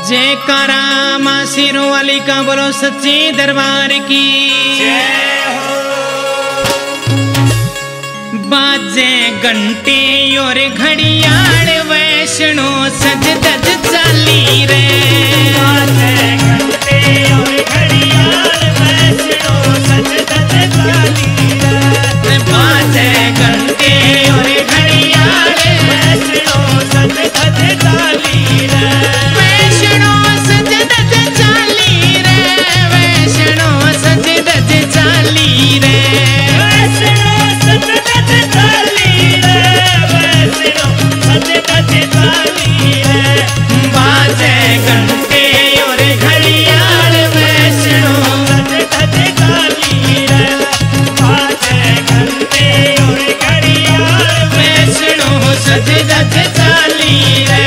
जयकारा मां सिरों वाली का बोलो सच्चे दरबार की जय हो। बाजे घंटे और घड़ियाल वैष्णो सज धज चाली रे। बाजे घंटे और घड़ियाल वैष्णो सज धज चाली रे। बाजे घंटे और घड़ियाल वैष्णो सज धज चाली रे। वैष्णो सज धज चाली रे। वैष्णो सज धज चाली रे। वैष्णो सज धज चाली रे। वैष्णो सज धज चाली रे। बाजे घंटे और घड़ियाल वैष्णो सज धज चाली रे। बाजे घंटे और घड़ियाल वैष्णो सज धज चाली रे।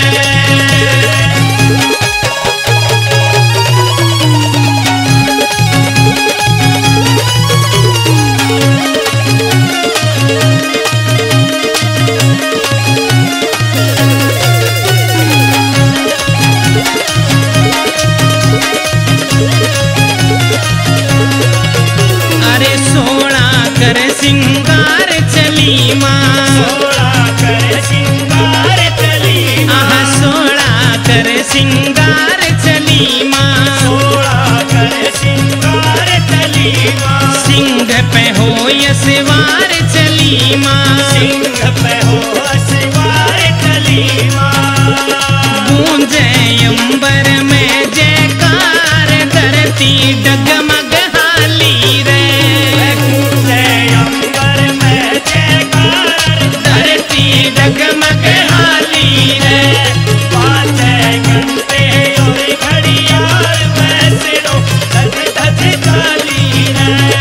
अरे सोना कर सिंगार चली माँ। सोला कर सिंगार चली माँ। आहा सोना कर सिंगार चली माँ। सोला कर सिंगार चली माँ। सिंह पे हो यशवार चली माँ। सिंह पे हो सवार चली माँ। गूंजे अंबर में जयकार धरती डगमग हाली रे। गूंजे अंबर में जयकार धरती डगमग हाली रे। बाजे घंटे और घड़ियाल वैष्णो सज धज चाली रे।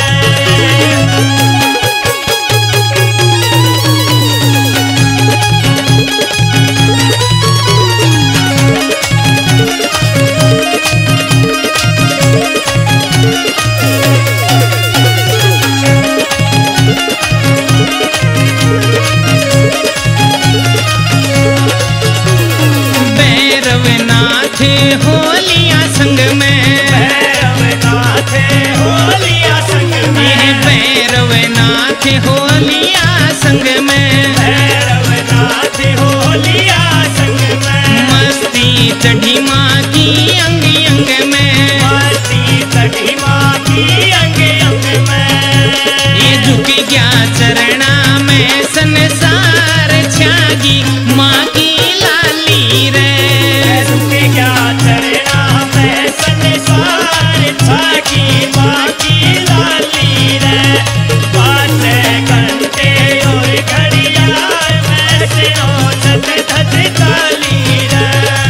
भैरवनाथ होलिया संग में। भैरवनाथ होलिया संग ये में। भैरवनाथ होलिया संग में। भैरवनाथ होलिया संग में। मस्ती चढ़ी माँ की अंग अंग में। मस्ती चढ़ी माँ की अंग अंग में। ये झुक गया चरणा में संसार छागी माँ की लाली रे। रुक गया चरणा में संसार छागी माँ की लाली रे। बाजे घंटे और घड़ियाल वैष्णो सज धज चाली रे।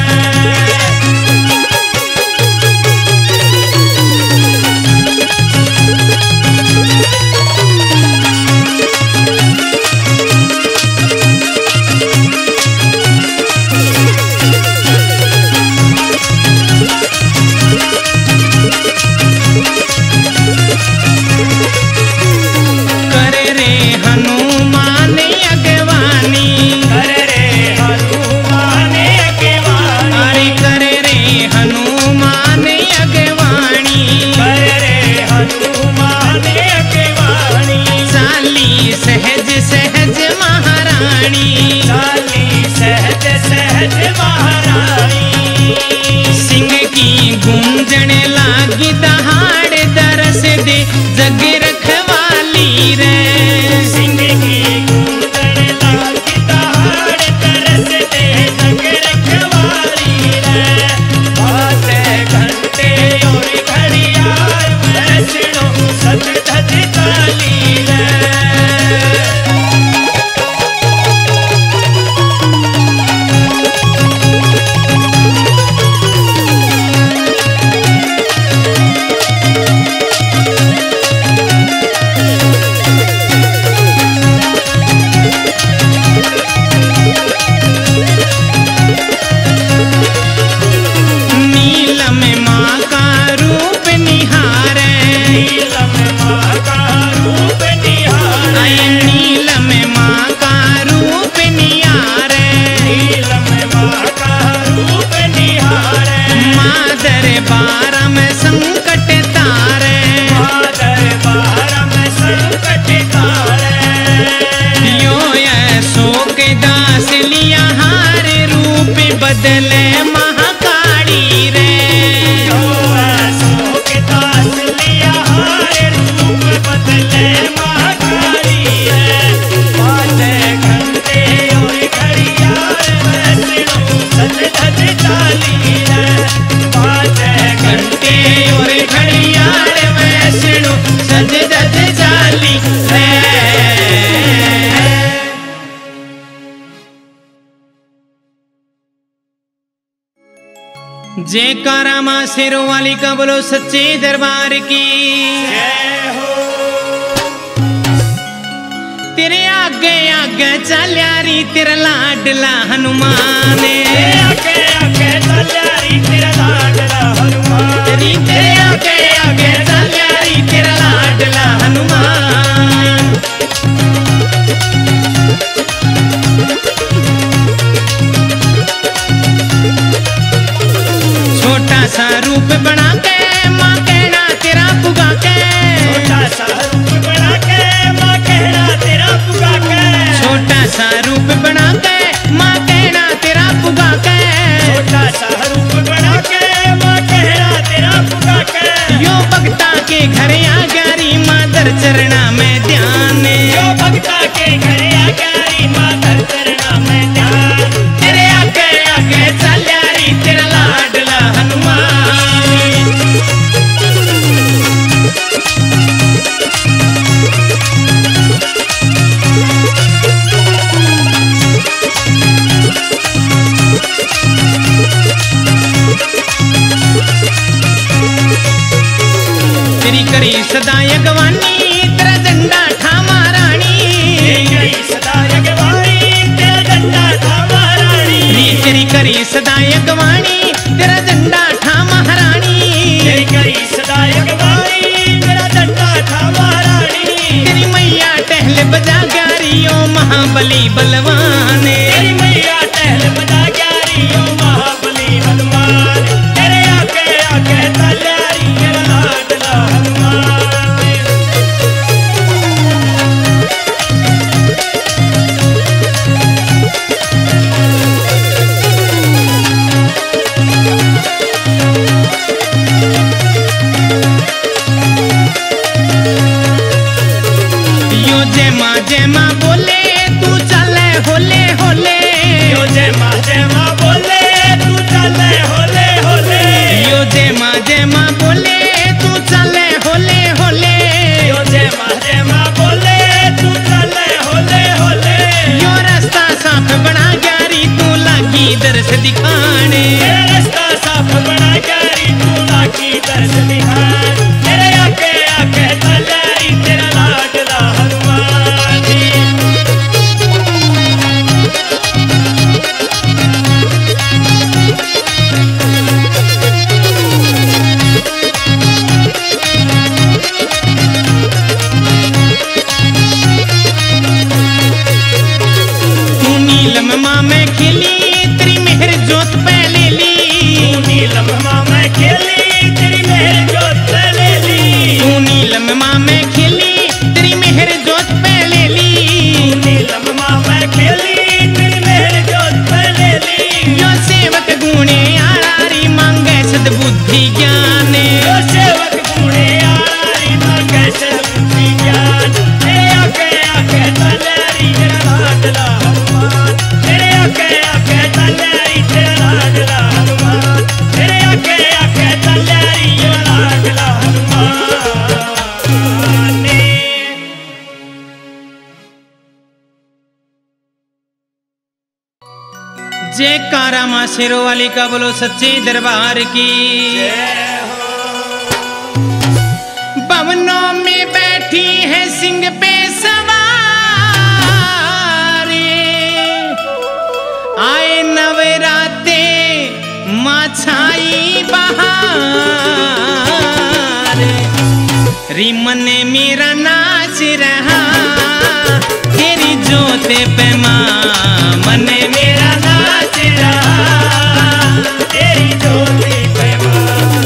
कर रे हनुमान अगवानी। कर रे हनुमान अगवानी। अरे कर रे हनुमान अगवानी। कर रे हनुमान अगवानी। चाली सहज सहज महारानी। चाली सहज सहज महारानी। सिंह की गूंजन लागी दहाड़ दरस दे जग रखवाली रे। सिंह की गूंजन लागी दहाड़ तरस दे जग रखवाली रे। बाजे घंटे और घड़ियाल वैष्णो सज धज चाली रे। दरबार में संकट तारे, माँ दरबार में संकट तारे। यो अशोक दास लिया हार रूप बदले महाकाली रे, यो अशोक दास लिया हार रूप बदले महाकाली रे। बाजे घंटे और घड़ियाल वैष्णो सज धज चाली रे। बाजे घंटे और घड़ियाल वैष्णो सज धज चाली रे। जयकारा मां शेरों वाली का बोलो सच्चे दरबार की। जय हो। तेरे आगे आगे चल्या री तेरा लाडला हनुमान, आगे आगे चल्या री तेरा लाडला हनुमान। तेरे आगे आगे चल्या री तेरा लाडला हनुमान। छोटा सा रूप बना के माँ कहना तेरा पुगा के, छोटा सा रूप बना के माँ कहना तेरा पुगा के। छोटा सा रूप बना के माँ कहना तेरा पुगा के। छोटा सा रूप बना के माँ कहना तेरा पुगा के। यो भक्ता के घर आ गरी मादर चरणा में ध्यान, यो भक्ता के घर आ गरी मादर चरणा में ध्यान। तेरे आगे आगे चल्या री तेरा लाडला हनुमान। तेरी करी सदा अगवानी तेरा झंडा ठामा रानी, तेरी सदा अगवानी तेरा झंडा थामा रानी। तेरी करी सदा अगवानी तेरा झंडा ठामा रानी। तेरी करी सदा अगवानी तेरा झंडा थामा रानी। तेरी मैया टहल बजा गारियो महाबली बलवान, तेरी मैया टहल बजा ग्यारी ओ महाबली हनुमान। तेरे आगे आगे तल्यारी तेरा लाडला हनुमान। यो जय माँ बोले तू चले होले होले, यो जय माँ बोले तू चले होले होले। यो जय माँ बोले तू चले होले होले। यो जय माँ बोले तू चले होले होले। यो रास्ता साफ बना गारी तू लागी दर्श दिखाने, तेरा रास्ता साफ बना ग्यारी तू लागी दर्श दिखान। तेरे आगे आगे तल्यारी तेरा लाडला हनुमान जी। तू नीलम माँ में खिली तेरी मेहर जोत पे ले ली, तू नीलम माँ में खेली तेरी मेहर जोत पे ले ली। तू नीलम माँ में खिली तेरी मेहर जोत पे ले ली। तू नीलम माँ में खेली तेरी मेहर जोत पे ले ली। यो सेवक गुणे आरारी मांगे सद्बुद्धि ज्ञान, यो सेवक गुणे आरी मांगे सद्बुद्धि ज्ञान। तेरे आगे आगे तल्यारी तेरा लाडला हनुमान। तेरे आगे आगे तल्यारी तेरा लाडला हनुमान। तेरे आगे आगे तल्यारी तेरा लाडला हनुमान। जयकारा मां शेरों वाली का बोलो सच्चे दरबार की। भवनों में बैठी है सिंह पे सवारी, आए नवराते माँ छाई बहार। रिमन मेरा नाच रहा तेरी जोत पे माँ, मन मेरा नाच रहा तेरी ज्योति पे माँ।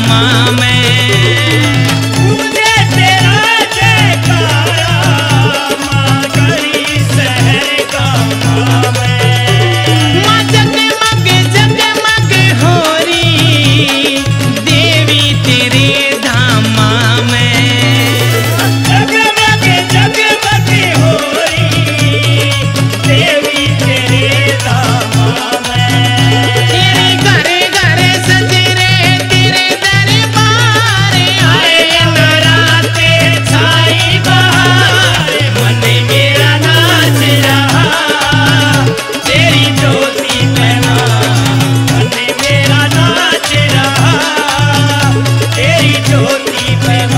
धामा में गूंजे तेरा जयकारा माँ गरी शहर गामा में। माँ जगमग जगमग हो रही देवी तेरे धामा में। जगमग जगमग हो रही देवी तेरे धामा में। तेरे घर घर सज रे तेरे दरबार आए नराते छाई बहार मन मेरा नाच रहा तेरी ज्योति में मन मेरा नाच रहा तेरी ज्योति में।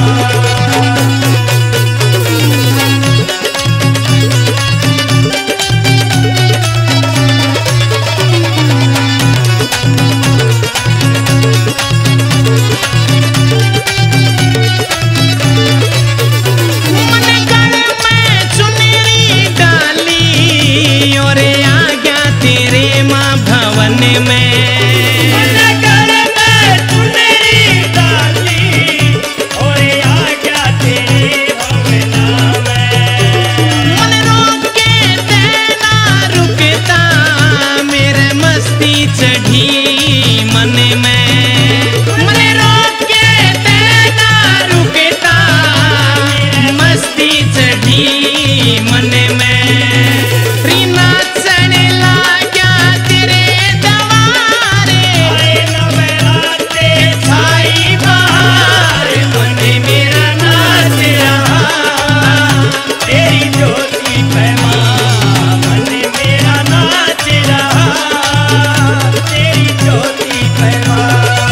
मन कर मैं चुनरी डाली और आ गया तेरे माँ भवन में। नगर में चुनरी डाली और आ गया तेरे भवना में। मन रोक के देना रुकता मेरे मस्ती चढ़ी मन में। मन रोक के देना रुकता मस्ती चढ़ी मन में। रीना चढ़ने लाग्या तेरे दवारे आए नवराते छाई बहार मन मेरा नाच रहा तेरी ज्योति पे माँ मन मेरा नाच रहा तेरी ज्योति पे माँ।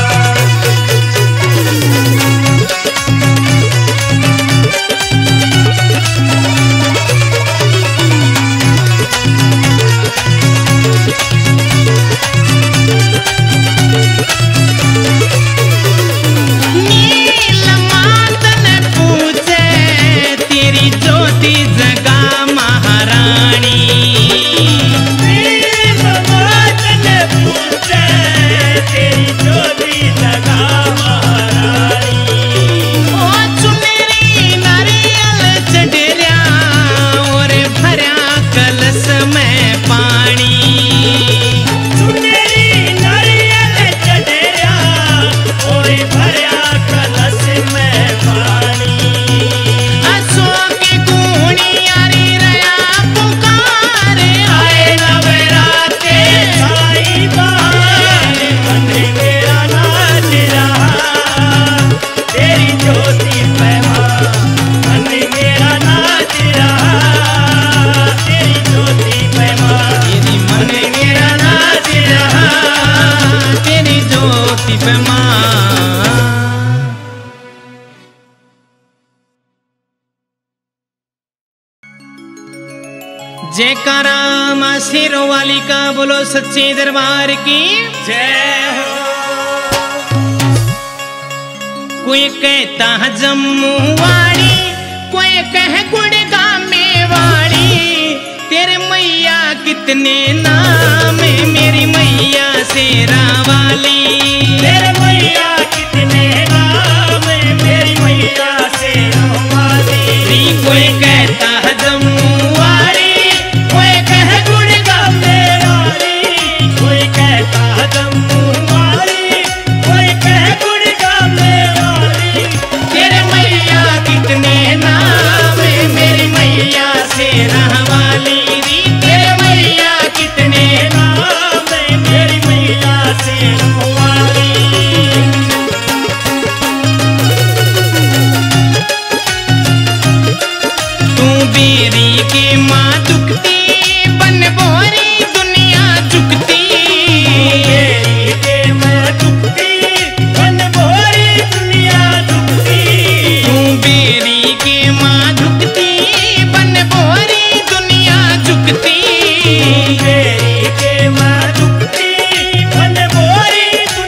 नील मातन पूछे तेरी ज्योति जगा महारानी। नील मातन पूछे तेरी ज्योति जगा महारानी। ओ चुनरी नारियल चढ़िया और भरा कलश में पानी। चुनरी नारियल चढ़िया और भरा कलश में पानी। अशोक गुणियारी रया पुकारे आए नवराते छाई बहार मन मेरा नाच रहा तेरी ज्योति पे माँ मन मेरा नाच रहा तेरी ज्योति पे माँ तेरी मन मेरा नाच रहा। तेरी ज्योति पे माँ। जयकारा माँ शेरों वाली का बोलो सच्चे दरबार की। जय हो। कोई कहता है जम्मू वाली कोई कहे गुड़गांव में वाली। तेरे मैया कितने नाम है मेरी मैया शेरा वाली। तेरे मैया कितने नाम है मेरी मैया शेरों वाली। कोई कहता है जम्मू वाली कोई कहे गुड़गांव में वाली कोई कहता है जम्मू वाली कोई कहे गुड़गांव में वाली। तेरे मैया कितने नाम है मेरी मैया शेरा वाली। तेरे मैया कितने नाम है मेरी मैया शेरों वाली। तू बेरी के माँ दुखती बन बोरी दुनिया झुकती। मेरी के मैं दुखती बन भोरी दुनिया दुखती। तू बेरी के माँ दुखती बन बोरी दुनिया झुकती। मेरी के मैं दुखती बन भोरी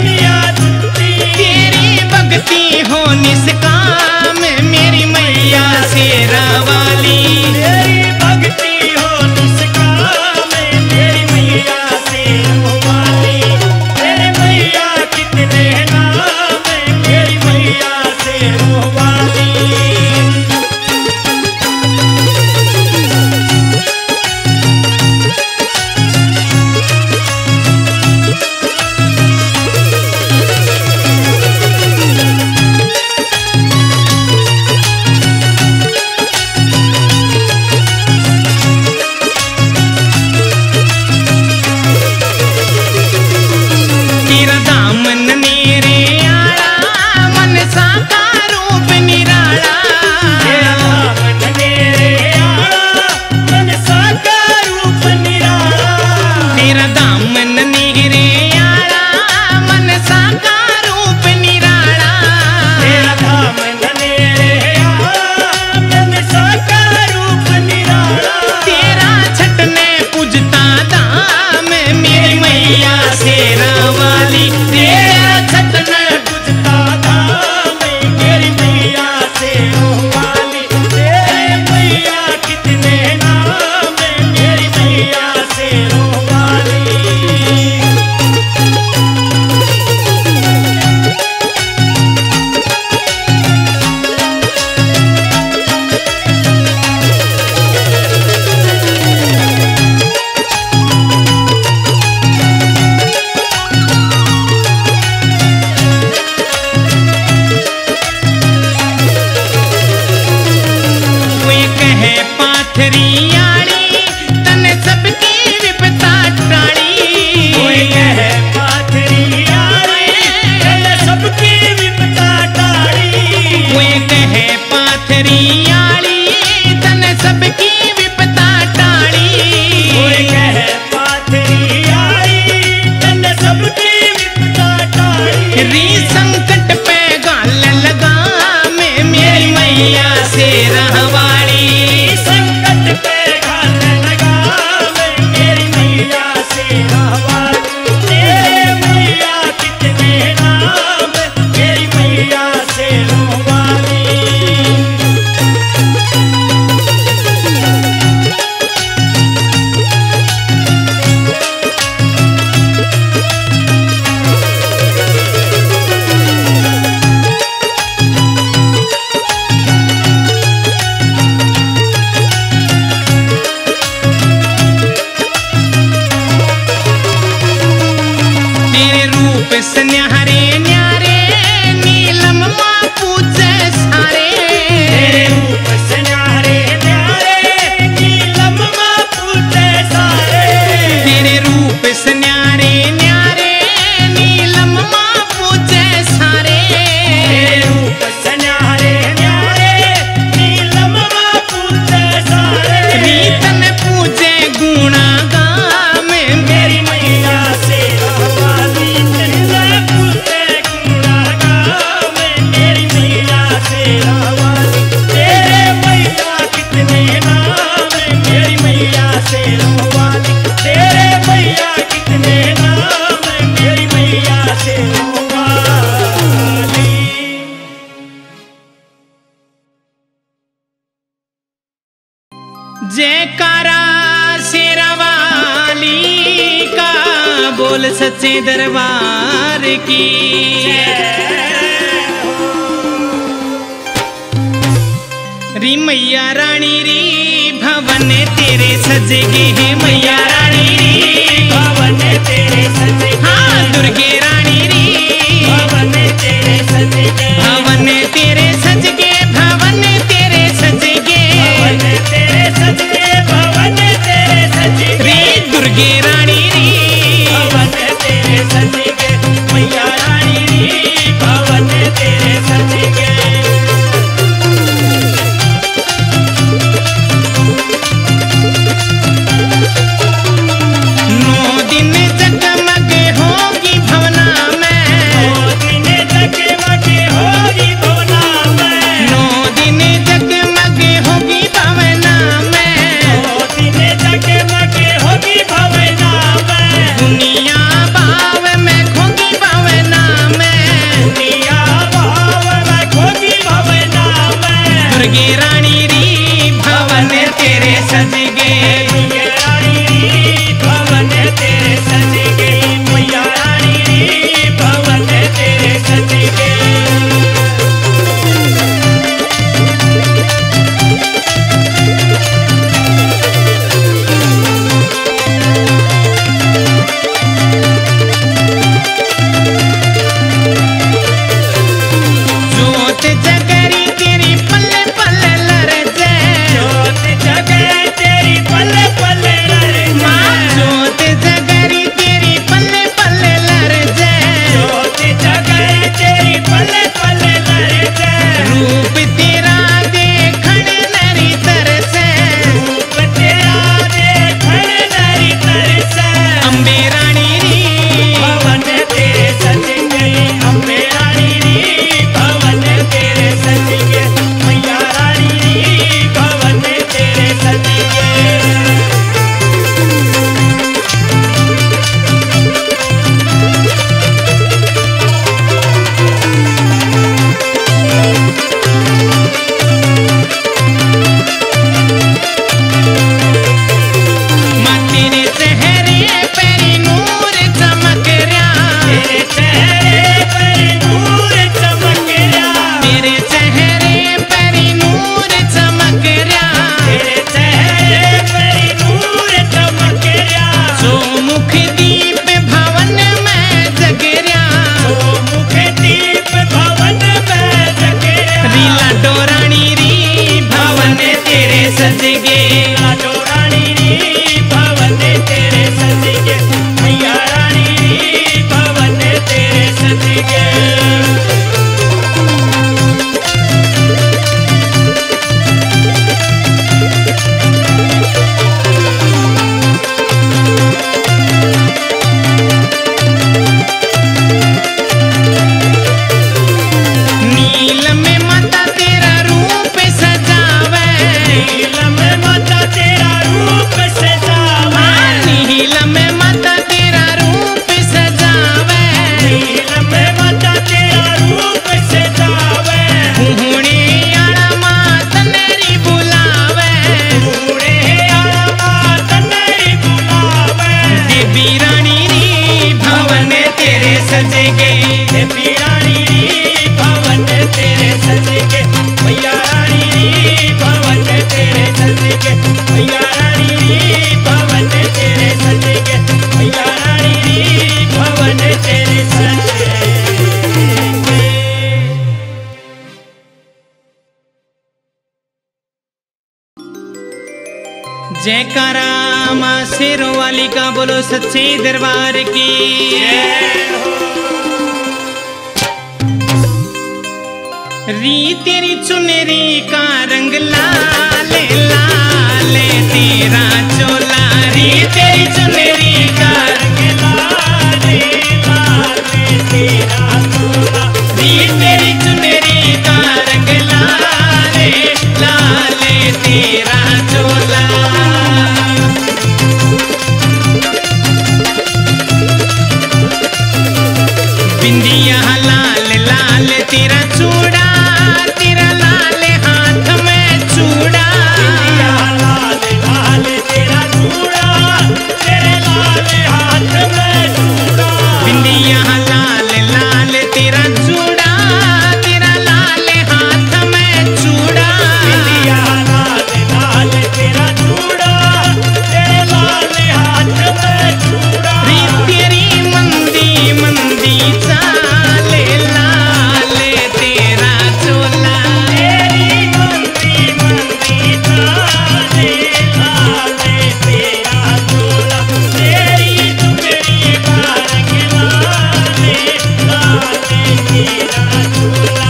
वाली तेरा छतन बुझता धाम मेरी मैया शेरों वाली तेरे मैया कितने नाम मेरी मैया शेरों वाली पाथरियाड़ी तन सबकी विपता टाड़ी कोई कहे पाथरियाड़ी तन सबकी विपता टाड़ी कोई कहे पाथरियाड़ी तन सबकी विपता टाड़ी कोई कहे पाथरियाड़ी तन सबकी विपता टाड़ी री संकट पे गाल लगा मैं मेरी मैया से रहवाड़ी पे घाल लगा मेरी मैया शेरों वाली तेरे मैया कितने नाम मेरी मैया शेरों वाली न्यारे न्यारे नीलम माँ पूजे सारे तेरे रूप से न्यारे न्यारे नीलम माँ पूजे सारे तेरे रूप से न्यारे न्यारे नीलम माँ पूजे सारे तेरे रूप से न्यारे न्यारे नीलम माँ पूजे सारे रीतन पूजे गुणा गा मैं मेरी मैया शेरों वाली पूजे गुणा गा मेरी मैया शेरों वाली तेरे मैया कितने नाम मेरी मैया शेरों वाली तेरे मैया कितने नाम मेरी मैया शेरों वाली जयकारा शेरावाली का बोल सच्चे दरबार की री मैया रानी री भवन तेरे सजेगे हैं मैया रानी री भवन तेरे सजे हाँ दुर्गे रानी री भवन तेरे सजे भवन तेरे सजगे भवन तेरे सजगे भवन तेरे सजे भवन तेरे सजे री दुर्गे रानी री भवन तेरे सजे मैया रानी री भवन तेरे सजे नौ दिन जगमग होगी भवन तेरे सजेगे, देवी रानी भवन तेरे सजेगे, मैया रानी भवन तेरे सजेगे, मैया रानी भवन तेरे सजेगे, मैया रानी भवन तेरे सजेगे। जयकारा मां शेरों वाली का बोलो सच्चे दरबार की। री तेरी चुनरी का रंग लाल लाल तेरा चोला, री तेरी चुनरी का रंग लाल लाल तेरा चोला, री तेरी चुनरी का रंग लाल लाल तेरा चोला। बिंदिया लाल लाल तेरा चूड़ा, तेरा लाल हाथ में चूड़ा, लाल लाल तेरा चूड़ा, तेरे लाल हाथ में चूड़ा, बिंदिया लाल लाल तेरा चूड़ा, तेरा लाल हाथ में चूड़ा, बिंदिया लाल लाल तेरा चूड़ा, तेरे लाल हाथ में चूड़ा। री तेरी मंदी मंदी चाले लाल तेरा चोला, तेरी मंदी मंदी चाले लाल तेरा चोला, तेरी चुनरी का रंग लाल लाल तेरा चोला।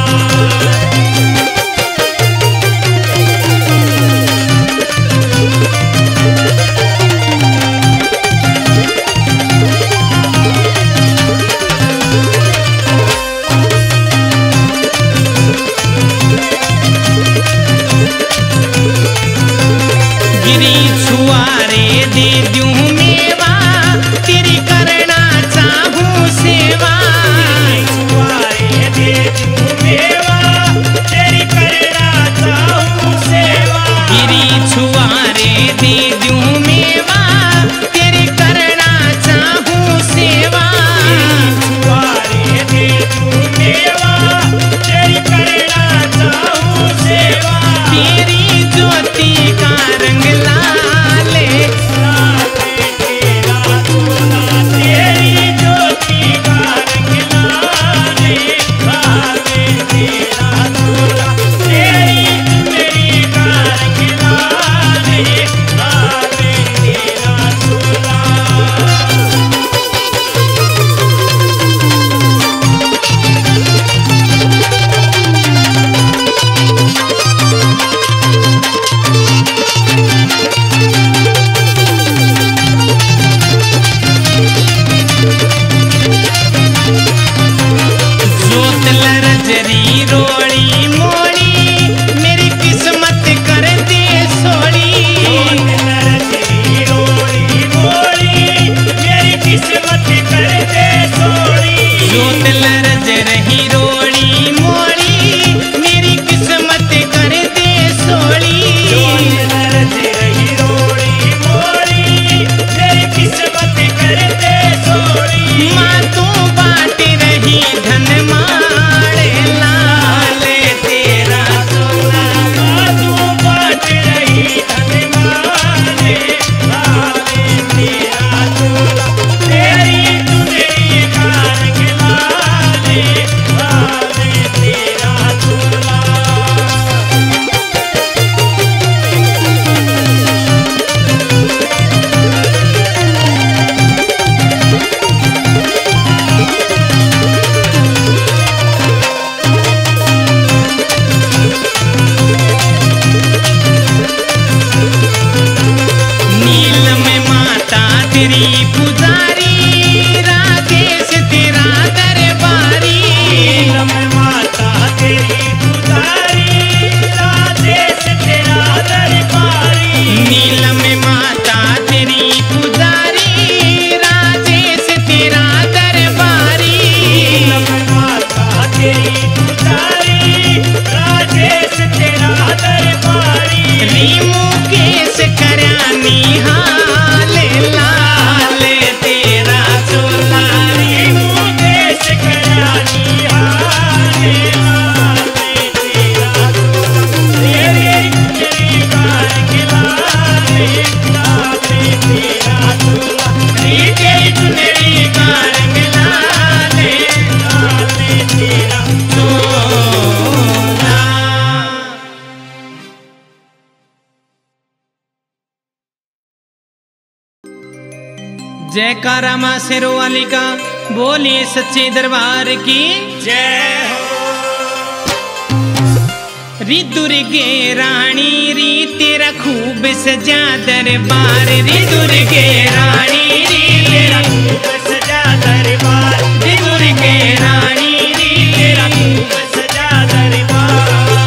गिरी छुआरे दे दूं मेवा, तेरी करना चाहूं सेवा, छुआरे दे दूं मेवा, तेरी करना चाहूं सेवा। गिरी छुआरे दे दूं मेवा, तेरी करना चाहूं सेवा, छुआरे दे दूं मेवा, तेरी करना चाहूं सेवा। तेरी ज्योति का रंग लाल लाल तेरा चोला, तेरी ज्योति का रंग लाल लाल तेरा चोला, तेरी चुनरी का रंग लाल लाल तेरा चोला। जोत लरजरी रोड़ी मोड़ी, मेरी किस्मत कर दे सोड़ी, नरसी रोड़ी मोड़ी, मेरी किस्मत कर दे सोड़ी। जोत लरज रही रोड़ी मोड़ी, मेरी किस्मत कर दे सोड़ी, नरस रही रोड़ी मोड़ी, मेरी किस्मत कर दे सोड़ी। माँ तू बाट रही धन माड़े लाल तेरा चोला, तू बाट रही धन माले लाल तेरा चोला, तेरी चुनरी का रंग लाल जयकारा मां शेरों वाली का, बोलिए सच्चे दरबार की जय हो। री दुर्गे रानी री तेरा खूब सजा दरबार, री दुर्गे रानी री तेरा खूब सजा दरबार, री दुर्गे रानी री तेरा खूब सजा दरबार।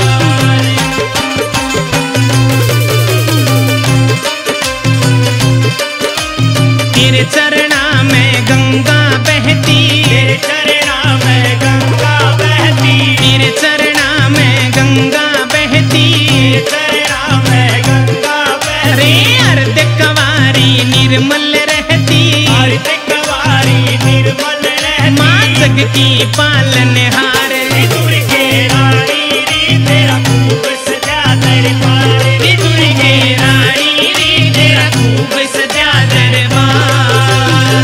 तेरे चरणा में गंगा बहती, तेरे चरणा में गंगा बहती, तेरे चरणा में गंगा बहती, तेरे चरणा में गंगा बहती। रे अर्ध कवारी निर्मल रहती, अर्ध कवारी निर्मल रहती, माँ जग की पालनहार, री दुर्गे रानी री तेरा खूब सजा दरबार, री दुर्गे रानी री तेरा खूब सजा दरबार।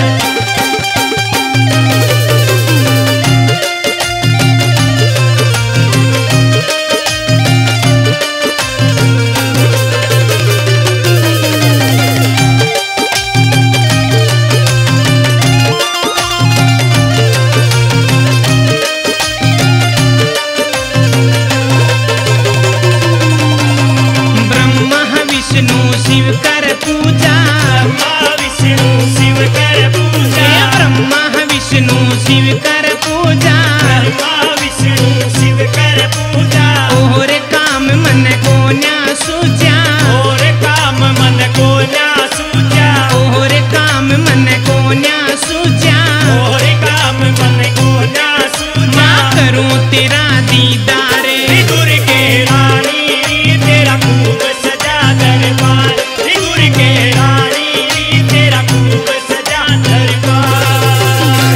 ब्रह्मा विष्णु शिव कर पूजा, ब्रह्मा विष्णु शिव कर पूजा, ब्रह्मा विष्णु शिव कर पूजा, ब्रह्मा विष्णु शिव कर पूजा। और काम मन को न्या सूझा, और काम मन को न्या सूझा, और काम मन को न्या सूझा, और काम मन को न्या सूझा। माँ करूं तेरा दीदार, री दुर्गे रानी री तेरा खूब सजा दरबार, री दुर्गे रानी री तेरा खूब सजा दरबार।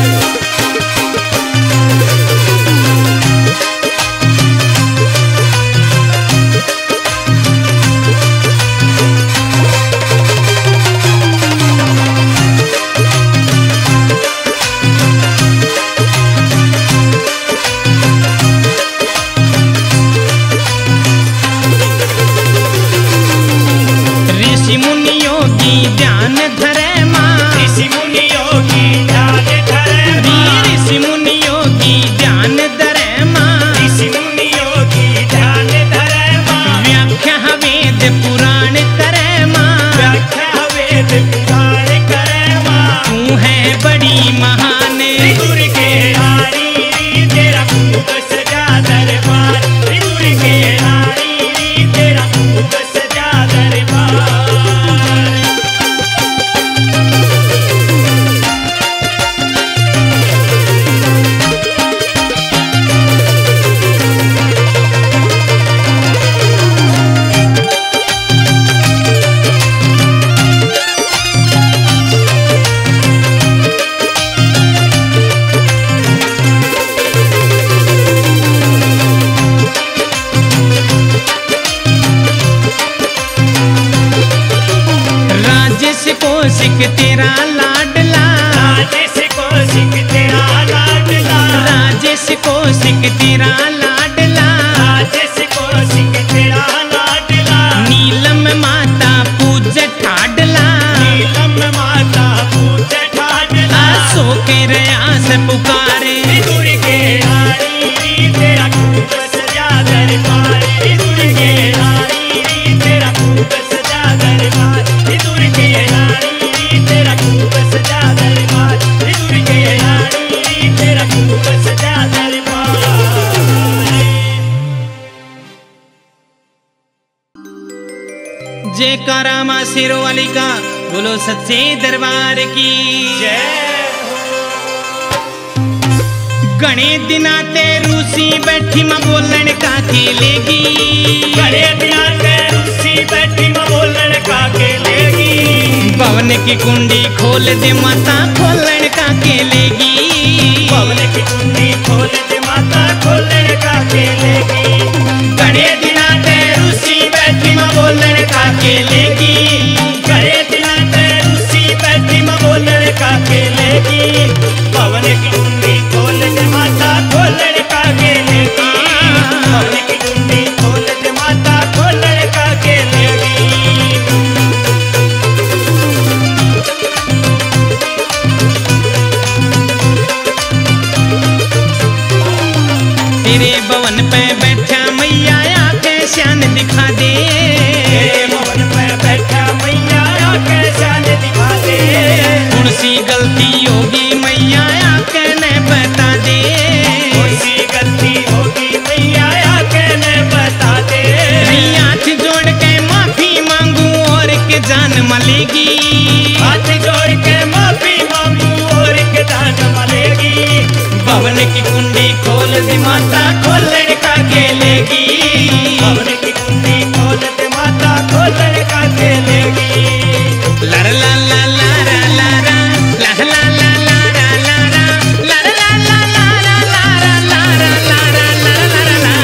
ऋषि मुनियों की ध्यान धरे माँ, ऋषि मुनियों की ध्यान धरे माँ, ऋषि मुनियों की ध्यान धरे माँ, ऋषि मुनियों की ध्यान धरे माँ। व्याख्या वेद पुराण करे माँ, व्याख्या वेद पुराण करे माँ। तू है बड़ी महान, री दुर्गे रानी री तेरा खूब सजा दरबार, री दुर्गे रानी री तेरा खूब सजा दरबार। राजेश कौशिक तेरा लाडला, राजेश कौशिक तेरा लाडला, राजेश कौशिक तेरा लाडला, राजेश कौशिक तेरा लाडला। नीलम माता पूज ठाडला, नीलम माता पूज ठाडला, आसो के रयास पुकारे, री दुर्गे रानी री तेरा खूब सजा दरबार, री दुर्गे रानी री तेरा खूब सजा दरबार, री दुर्गे रानी री तेरा खूब सजा दरबार, री दुर्गे रानी री तेरा खूब सजा दरबार। जयकारा मां शेरों वाली का, बोलो सच्चे दरबार की जय हो। घणे दिना ते रूसी बैठी मां बोलन का खेलेगी, घड़े दिया के रूसी बैठी मां बोलन का खेलेगी, भवन की कुंडी खोल दे माता खोलन का खेलेगी, पवन की कुंडी खोल दे माता खोलन का खेलेगी। घणे दिना ते रूसी बैठी मां बोलन का खेलेगी, घड़े दिया के रूसी बैठी मां बोलन का खेलेगी, पवन की कुंडी खोल दे माता खोलन का खेलेगी, पवन की कुंडी खोल दे माता खोलन का खेलेगी। तेरे भवन पे बैठा मैया आके शान दिखा दे। तेरे भवन पे बैठा मैया आके शान दिखा दे। कौन सी गलती होगी मैया आके ने बता दे। कौन सी गलती होगी मैया आके ने बता दे। हाथ जोड़ के माफी मांगू और के जान मलेगी। हाथ जोड़ के माफी मांगू और के जान मलेगी। भवन की कुंडी खोल दे माता खोलने का खेलेगी। भवन की कुंडी खोल दे माता खोलने का खेलेगी। लर ला ला ला रा ला रा ला ला ला ला रा ला रा ला ला ला ला ला ला ला ला ला ला ला ला।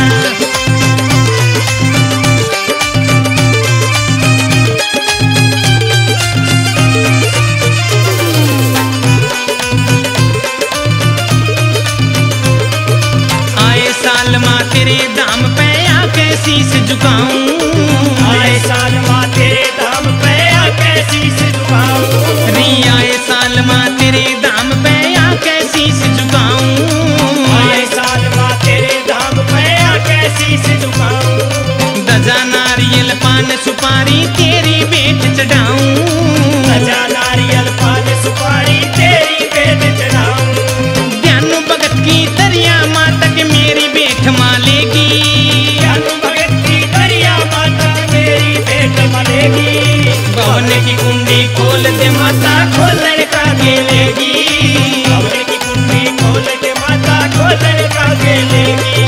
आए साल माँ तेरे दाम पे आके शीश झुकाऊं। आए साल माँ तेरे दाम पे आके शीश झुकाऊं। आए साल माँ तेरे दाम पे आके शीश झुकाऊं। आए साल माँ तेरे दाम पे आके शीश झुकाऊं। दजा नारियल पान सुपारी तेरी भेंट चढ़ाऊं। दजा नारियल पान सुपारी तेरी भेंट चढ़ाऊं। ज्ञान भगत की दरिया माता के मेरी भेंट मालेगी। ज्ञान भगत की दरिया माता मेरी भेंट मलेगी। भवन की कुंडी खोल दे माता खोलने का खेलेगी। भवन की कुंडी खोल दे माता खोलने का खेलेगी।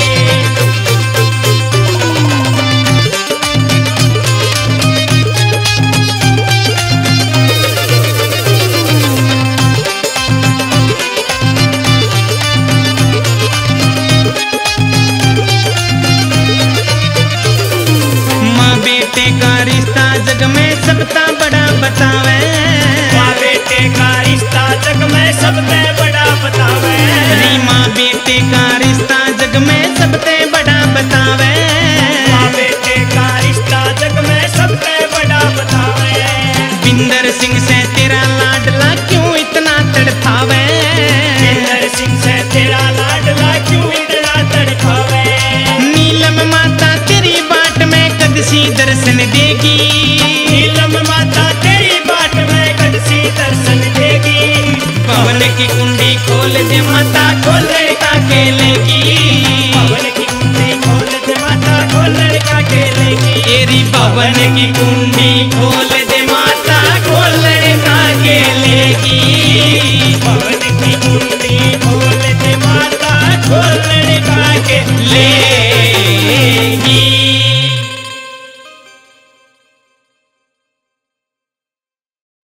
माँ बेटे का रिश्ता जग में सबका बड़ा बतावे। माँ बेटे का रिश्ता जग में सबसे बड़ा बतावे। माँ बेटे का रिश्ता जग में सबसे बड़ा बतावे। माँ बेटे का रिश्ता जग में सबसे बड़ा बतावे। बिंदर सिंह से तेरा लाडला क्यों इतना तड़पावे। बिंदर सिंह से तेरा लाडला क्यों इतना तड़पावे। नीलम माता तेरी बाट में कदसी दर्शन देगी। नीलम माता तेरी बाट में कदसी दर्शन देगी। भवन की कुंडी खोल दे माता खोलने का खेलेगी। भवन की कुंडी खोल दे माता खोलने का खेलेगी। तेरी भवन की कुंडी खोल